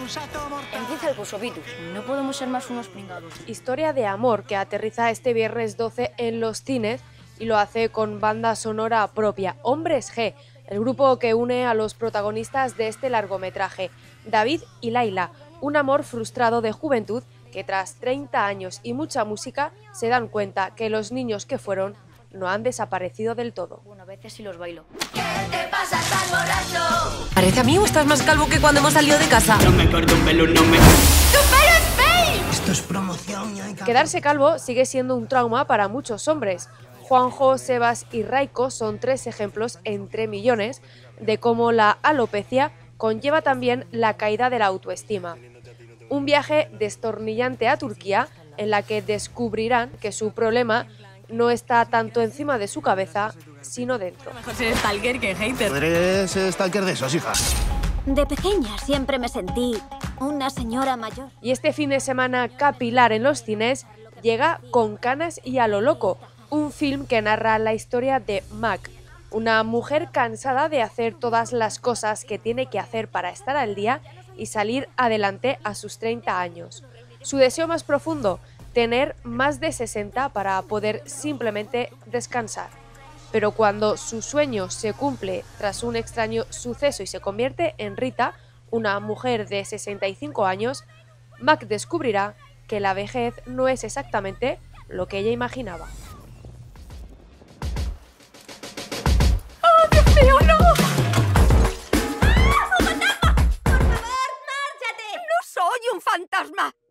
Empieza el curso, Vitus. No podemos ser más unos pringados. Historia de amor que aterriza este viernes 12 en los cines y lo hace con banda sonora propia. Hombres G, el grupo que une a los protagonistas de este largometraje, David y Laila, un amor frustrado de juventud que tras 30 años y mucha música se dan cuenta que los niños que fueron no han desaparecido del todo. Bueno, a veces sí los bailo. ¿Qué te pasa, estás borracho? ¿Parece a mí o estás más calvo que cuando hemos salido de casa? No me corto un pelo, no me... ¡Tu pelo es fake! Esto es promoción y hay que... Quedarse calvo sigue siendo un trauma para muchos hombres. Juanjo, Sebas y Raiko son 3 ejemplos entre millones de cómo la alopecia conlleva también la caída de la autoestima. Un viaje destornillante a Turquía en la que descubrirán que su problema no está tanto encima de su cabeza, sino dentro. Mejor ser stalker que hater. ¿Eres stalker de esos, hija? De pequeña siempre me sentí una señora mayor. Y este fin de semana capilar en los cines llega Con canas y a lo loco, un film que narra la historia de Mac, una mujer cansada de hacer todas las cosas que tiene que hacer para estar al día y salir adelante a sus 30 años. Su deseo más profundo, tener más de 60 para poder simplemente descansar. Pero cuando su sueño se cumple tras un extraño suceso y se convierte en Rita, una mujer de 65 años, Mac descubrirá que la vejez no es exactamente lo que ella imaginaba. ¡Oh, Dios mío, no! ¡Ah, un fantasma! ¡Por favor, márchate! ¡No soy un fantasma!